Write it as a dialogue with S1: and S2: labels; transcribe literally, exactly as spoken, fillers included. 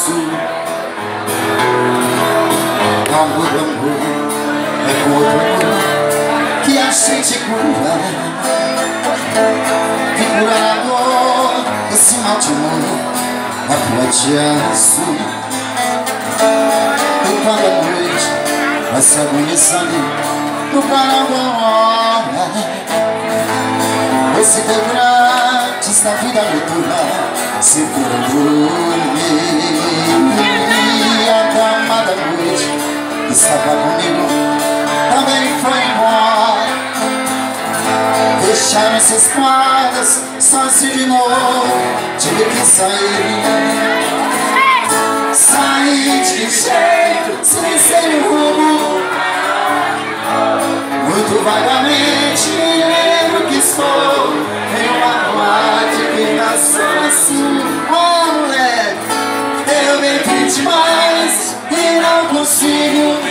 S1: Amor, amor, é com outro amor que a gente cura. Que cura amor, esse mal de amor, a tua de azul. E quando a noite vai se agonizando no carnaval, esse teu grátis da vida noturna se perdeu. A dama da noite que estava comigo também foi embora. Deixaram essas quadras sozinho de novo. Tive que sair. Saí de jeito, sem ser o rumo. Muito vagamente me lembro que estou em uma boate que na zona sul. Oh, moleque, eu bebi demais e não consigo